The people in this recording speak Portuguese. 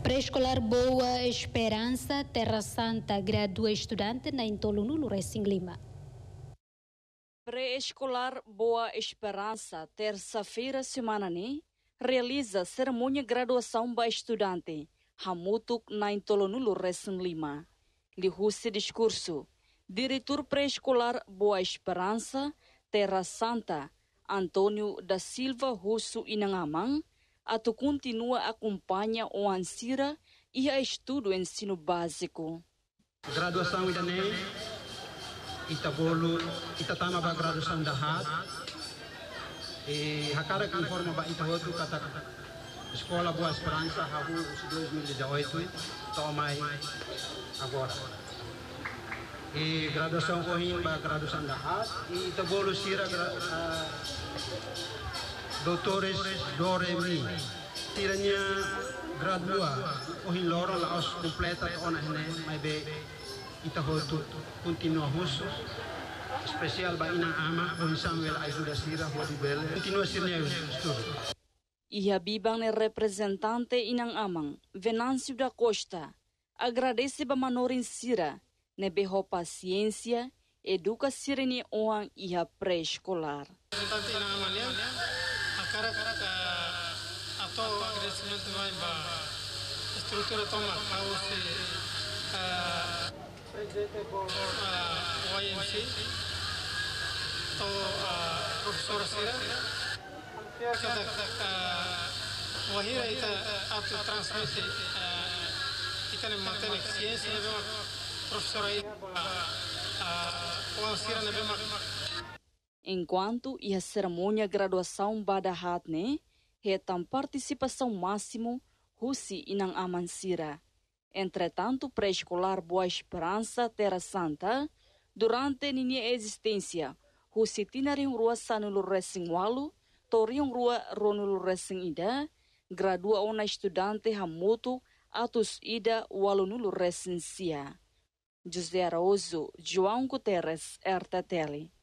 Pré-escolar Boa Esperança, Terra Santa, gradua estudante na Intolunulu, Racing Lima. Pré-escolar Boa Esperança, terça-feira, semana ne, realiza cerimônia graduação para estudante, Hamutuk na Intolunulu, Racing Lima. Lihusi discurso, diretor pré-escolar Boa Esperança, Terra Santa, Antônio da Silva Russo Inangamang, atu continua acompanha o ansira e a estudo ensino básico. Graduação idane itabolo itatama ba graduação da hat e hakara kan forma ba itahotu kata Escola Boa Esperança habu 2018 tomai agora e graduação kohin ba graduação da hat e itabolo sira doutores Doremi tiranya gradua kohin loro laos completa ona hene mai be itahotu continua husu especial ba ina ama kohin Samuel Ajuda Sira hodi bele continua sirnya estudo. Ia bibang ne representante inang amang Venâncio da Costa agradece ba manorin sira ne beho paciência educa sirene oang ia pré-escolar. Representante inang amang atau agradecimento vai para estrutura toma causa presidente por ONC atau professor Sira kita wahira ita atau transmisi kita nem mantém ciência nem professor aí ONC Sira nem Enquanto a cerimônia graduação badahat ne, retam participação máximo Husi inang amansira. Entretanto, pré-escolar Boa Esperança, Terra Santa, durante minha existência, Husi tinarium rua sanulu Racing Walu, torium rua ronulu Racing Ida, gradua ona estudante Hamutu, atus Ida walunulu Racing Sia. José Araújo, João Guterres, RTTL.